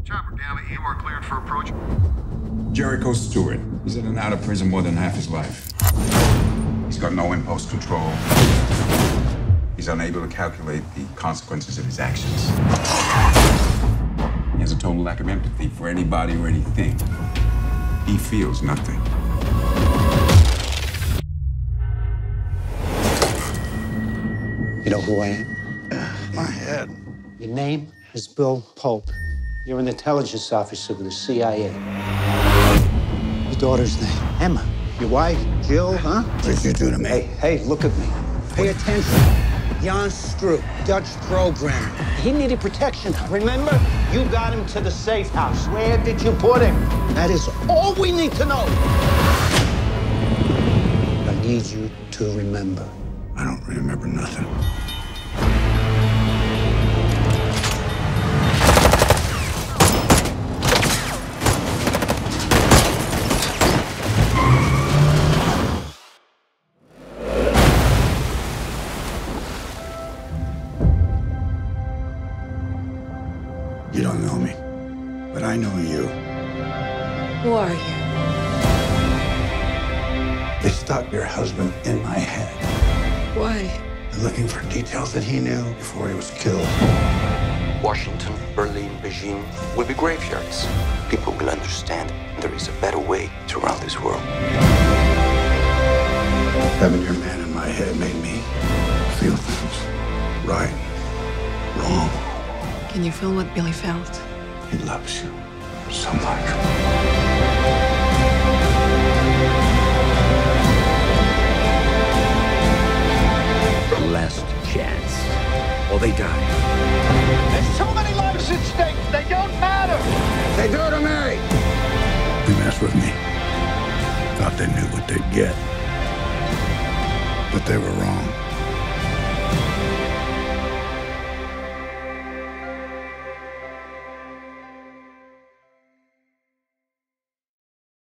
Chopper down at you are cleared for approach. Jericho Stewart. He's in and out of prison more than half his life. He's got no impulse control. He's unable to calculate the consequences of his actions. He has a total lack of empathy for anybody or anything. He feels nothing. You know who I am? My head. Your name is Bill Pope. You're an intelligence officer with the CIA. Your daughter's name? Emma. Your wife? Jill, huh? What did you do to me? Hey, look at me. Pay attention. Jan Stroop, Dutch programmer. He needed protection, remember? You got him to the safe house. Where did you put him? That is all we need to know. I need you to remember. I don't remember nothing. You don't know me, but I know you. Who are you? They stuck your husband in my head. Why? They're looking for details that he knew before he was killed. Washington, Berlin, Beijing will be graveyards. People will understand there is a better way to run this world. Having your man in my head made me feel things. Right, wrong. Can you feel what Billy felt? He loves you so much. Last chance, or they die. There's too many lives at stake. They don't matter. They do it to me. They messed with me. Thought they knew what they'd get. But they were wrong.